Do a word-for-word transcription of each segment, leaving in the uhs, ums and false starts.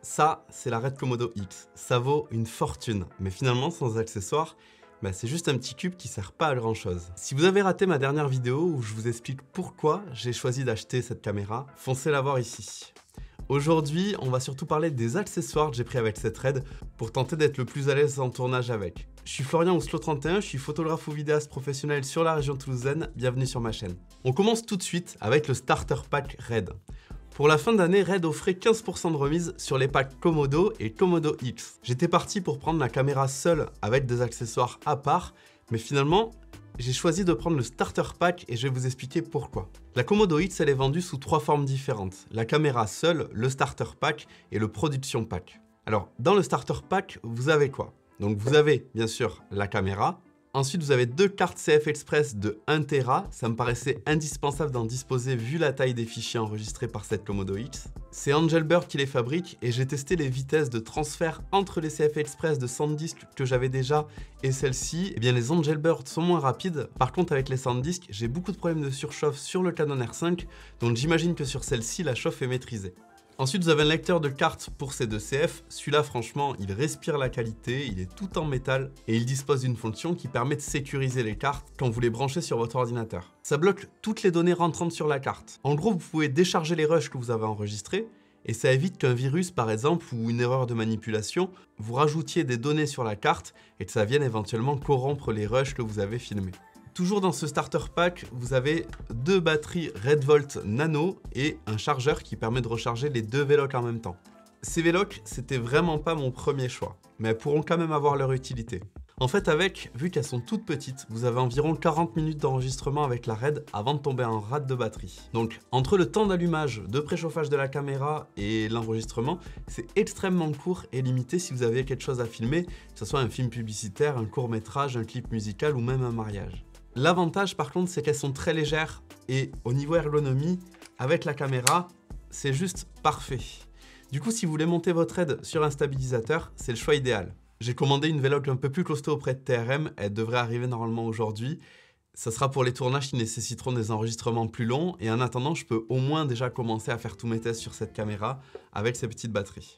Ça, c'est la Red Komodo X. Ça vaut une fortune, mais finalement, sans accessoires, bah, c'est juste un petit cube qui sert pas à grand chose. Si vous avez raté ma dernière vidéo où je vous explique pourquoi j'ai choisi d'acheter cette caméra, foncez la voir ici. Aujourd'hui, on va surtout parler des accessoires que j'ai pris avec cette Red pour tenter d'être le plus à l'aise en tournage avec. Je suis Florian Oslo trente et un, je suis photographe ou vidéaste professionnel sur la région toulousaine, bienvenue sur ma chaîne. On commence tout de suite avec le Starter Pack Red. Pour la fin d'année, Red offrait quinze pour cent de remise sur les packs Komodo et Komodo X. J'étais parti pour prendre la caméra seule avec des accessoires à part, mais finalement, j'ai choisi de prendre le Starter Pack et je vais vous expliquer pourquoi. La Komodo X, elle est vendue sous trois formes différentes. La caméra seule, le Starter Pack et le Production Pack. Alors, dans le Starter Pack, vous avez quoi? Donc vous avez bien sûr la caméra. Ensuite, vous avez deux cartes C F Express de un téra. Ça me paraissait indispensable d'en disposer vu la taille des fichiers enregistrés par cette Komodo X. C'est Angelbird qui les fabrique et j'ai testé les vitesses de transfert entre les C F Express de SanDisk que j'avais déjà et celle-ci. Eh bien, les Angelbird sont moins rapides. Par contre, avec les SanDisk, j'ai beaucoup de problèmes de surchauffe sur le Canon R cinq, donc j'imagine que sur celle-ci, la chauffe est maîtrisée. Ensuite, vous avez un lecteur de cartes pour ces deux C F. Celui-là, franchement, il respire la qualité, il est tout en métal et il dispose d'une fonction qui permet de sécuriser les cartes quand vous les branchez sur votre ordinateur. Ça bloque toutes les données rentrantes sur la carte. En gros, vous pouvez décharger les rushs que vous avez enregistrés et ça évite qu'un virus, par exemple, ou une erreur de manipulation, vous rajoutiez des données sur la carte et que ça vienne éventuellement corrompre les rushs que vous avez filmés. Toujours dans ce starter pack, vous avez deux batteries Redvolt Nano et un chargeur qui permet de recharger les deux V-Loc en même temps. Ces V-Loc, c'était vraiment pas mon premier choix, mais elles pourront quand même avoir leur utilité. En fait, avec, vu qu'elles sont toutes petites, vous avez environ quarante minutes d'enregistrement avec la Red avant de tomber en rate de batterie. Donc, entre le temps d'allumage, de préchauffage de la caméra et l'enregistrement, c'est extrêmement court et limité si vous avez quelque chose à filmer, que ce soit un film publicitaire, un court-métrage, un clip musical ou même un mariage. L'avantage par contre, c'est qu'elles sont très légères et au niveau ergonomie, avec la caméra, c'est juste parfait. Du coup, si vous voulez monter votre Red sur un stabilisateur, c'est le choix idéal. J'ai commandé une V-Log un peu plus costaud auprès de T R M, elle devrait arriver normalement aujourd'hui. Ça sera pour les tournages qui nécessiteront des enregistrements plus longs et en attendant, je peux au moins déjà commencer à faire tous mes tests sur cette caméra avec ces petites batteries.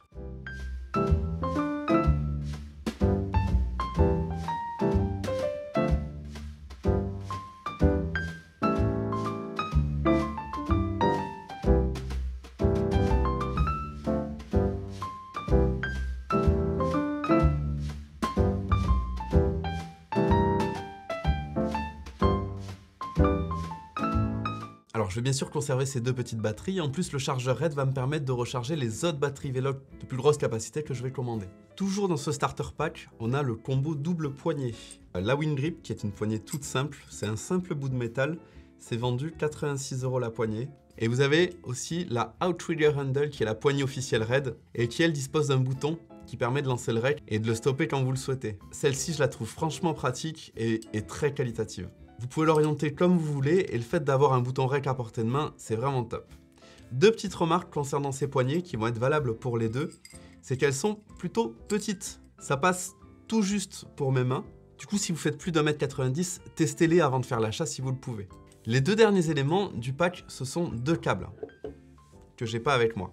Alors, je vais bien sûr conserver ces deux petites batteries. En plus, le chargeur Red va me permettre de recharger les autres batteries V-Loc de plus grosse capacité que je vais commander. Toujours dans ce starter pack, on a le combo double poignée. La Wingrip, qui est une poignée toute simple, c'est un simple bout de métal. C'est vendu quatre-vingt-six euros la poignée. Et vous avez aussi la Outrigger Handle, qui est la poignée officielle Red, et qui elle dispose d'un bouton qui permet de lancer le rec et de le stopper quand vous le souhaitez. Celle-ci, je la trouve franchement pratique et, et très qualitative. Vous pouvez l'orienter comme vous voulez et le fait d'avoir un bouton rec à portée de main, c'est vraiment top. Deux petites remarques concernant ces poignées qui vont être valables pour les deux, c'est qu'elles sont plutôt petites. Ça passe tout juste pour mes mains. Du coup, si vous faites plus d'un mètre quatre-vingt-dix, testez-les avant de faire l'achat si vous le pouvez. Les deux derniers éléments du pack, ce sont deux câbles que j'ai pas avec moi.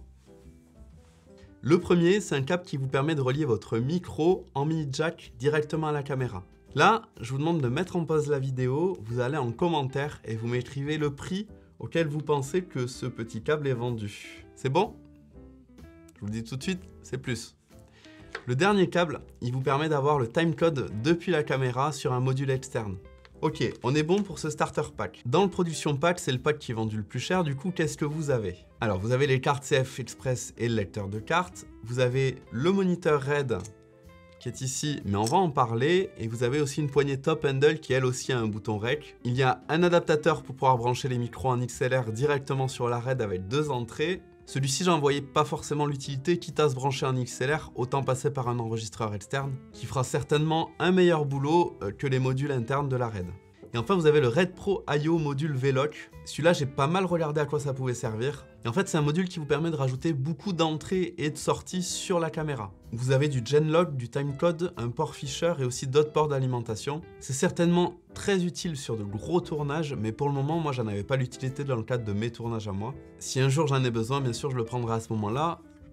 Le premier, c'est un câble qui vous permet de relier votre micro en mini jack directement à la caméra. Là, je vous demande de mettre en pause la vidéo, vous allez en commentaire et vous m'écrivez le prix auquel vous pensez que ce petit câble est vendu. C'est bon? Je vous le dis tout de suite, c'est plus. Le dernier câble, il vous permet d'avoir le timecode depuis la caméra sur un module externe. Ok, on est bon pour ce starter pack. Dans le production pack, c'est le pack qui est vendu le plus cher, du coup, qu'est-ce que vous avez? Alors, vous avez les cartes C F Express et le lecteur de cartes, vous avez le moniteur Red, qui est ici, mais on va en parler. Et vous avez aussi une poignée Top Handle qui elle aussi a un bouton rec. Il y a un adaptateur pour pouvoir brancher les micros en X L R directement sur la Red avec deux entrées. Celui-ci, j'en voyais pas forcément l'utilité, quitte à se brancher en X L R, autant passer par un enregistreur externe, qui fera certainement un meilleur boulot que les modules internes de la Red. Et enfin, vous avez le Red Pro I O module V-Loc. Celui-là, j'ai pas mal regardé à quoi ça pouvait servir. Et en fait, c'est un module qui vous permet de rajouter beaucoup d'entrées et de sorties sur la caméra. Vous avez du Genlock, du timecode, un port Fisher et aussi d'autres ports d'alimentation. C'est certainement très utile sur de gros tournages, mais pour le moment, moi, j'en avais pas l'utilité dans le cadre de mes tournages à moi. Si un jour j'en ai besoin, bien sûr, je le prendrai à ce moment-là.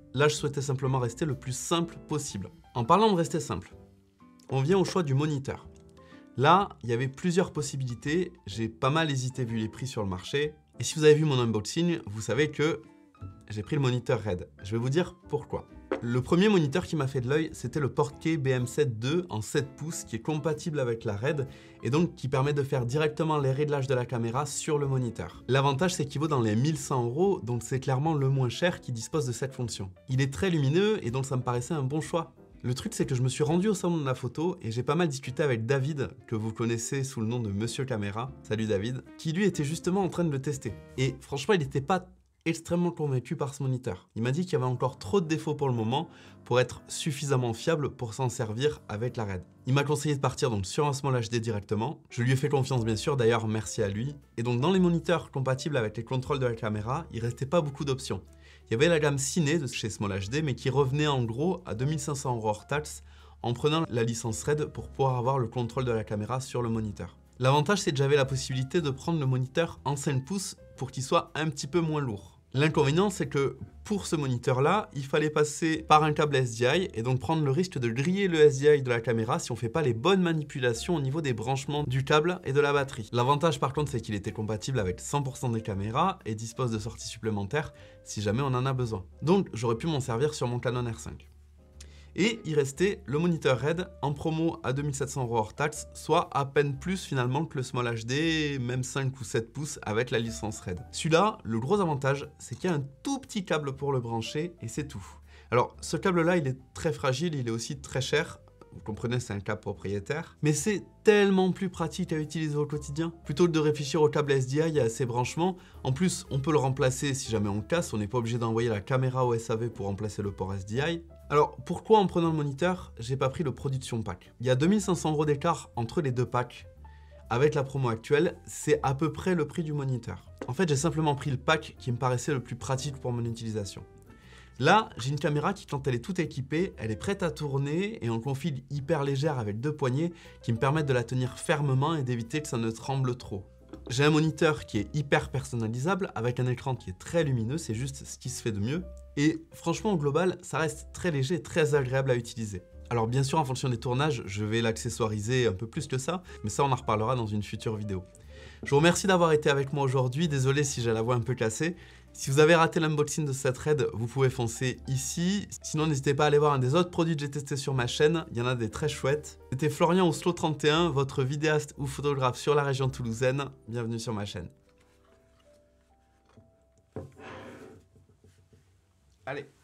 Là, je souhaitais simplement rester le plus simple possible. En parlant de rester simple, on vient au choix du moniteur. Là, il y avait plusieurs possibilités, j'ai pas mal hésité vu les prix sur le marché. Et si vous avez vu mon unboxing, vous savez que j'ai pris le moniteur Red. Je vais vous dire pourquoi. Le premier moniteur qui m'a fait de l'œil, c'était le Portkey B M sept deux en sept pouces qui est compatible avec la Red et donc qui permet de faire directement les réglages de la caméra sur le moniteur. L'avantage, c'est qu'il vaut dans les mille cent euros, donc c'est clairement le moins cher qui dispose de cette fonction. Il est très lumineux et donc ça me paraissait un bon choix. Le truc, c'est que je me suis rendu au salon de la photo et j'ai pas mal discuté avec David, que vous connaissez sous le nom de Monsieur Caméra, salut David, qui lui était justement en train de le tester. Et franchement, il n'était pas extrêmement convaincu par ce moniteur. Il m'a dit qu'il y avait encore trop de défauts pour le moment pour être suffisamment fiable pour s'en servir avec la Red. Il m'a conseillé de partir donc sur un Small H D directement. Je lui ai fait confiance bien sûr, d'ailleurs merci à lui. Et donc dans les moniteurs compatibles avec les contrôles de la caméra, il restait pas beaucoup d'options. Il y avait la gamme Ciné de chez Small H D, mais qui revenait en gros à deux mille cinq cents euros hors taxe en prenant la licence Red pour pouvoir avoir le contrôle de la caméra sur le moniteur. L'avantage, c'est que j'avais la possibilité de prendre le moniteur en cinq pouces pour qu'il soit un petit peu moins lourd. L'inconvénient, c'est que pour ce moniteur-là, il fallait passer par un câble S D I et donc prendre le risque de griller le S D I de la caméra si on ne fait pas les bonnes manipulations au niveau des branchements du câble et de la batterie. L'avantage par contre, c'est qu'il était compatible avec cent pour cent des caméras et dispose de sorties supplémentaires si jamais on en a besoin. Donc j'aurais pu m'en servir sur mon Canon R cinq. Et il restait le moniteur Red en promo à deux mille sept cents euros hors taxe, soit à peine plus finalement que le Small H D, même cinq ou sept pouces avec la licence Red. Celui-là, le gros avantage, c'est qu'il y a un tout petit câble pour le brancher et c'est tout. Alors ce câble-là, il est très fragile, il est aussi très cher. Vous comprenez, c'est un câble propriétaire. Mais c'est tellement plus pratique à utiliser au quotidien. Plutôt que de réfléchir au câble S D I et à ses branchements, en plus, on peut le remplacer si jamais on le casse. On n'est pas obligé d'envoyer la caméra au S A V pour remplacer le port S D I. Alors, pourquoi en prenant le moniteur, j'ai pas pris le Production Pack? Il y a deux mille cinq cents euros d'écart entre les deux packs. Avec la promo actuelle, c'est à peu près le prix du moniteur. En fait, j'ai simplement pris le pack qui me paraissait le plus pratique pour mon utilisation. Là, j'ai une caméra qui, quand elle est toute équipée, elle est prête à tourner et en config hyper légère avec deux poignées qui me permettent de la tenir fermement et d'éviter que ça ne tremble trop. J'ai un moniteur qui est hyper personnalisable avec un écran qui est très lumineux, c'est juste ce qui se fait de mieux. Et franchement, au global, ça reste très léger et très agréable à utiliser. Alors bien sûr, en fonction des tournages, je vais l'accessoiriser un peu plus que ça, mais ça on en reparlera dans une future vidéo. Je vous remercie d'avoir été avec moi aujourd'hui, désolé si j'ai la voix un peu cassée. Si vous avez raté l'unboxing de cette Red, vous pouvez foncer ici. Sinon, n'hésitez pas à aller voir un des autres produits que j'ai testés sur ma chaîne, il y en a des très chouettes. C'était Florian ou Slow trente et un, votre vidéaste ou photographe sur la région toulousaine. Bienvenue sur ma chaîne. Allez.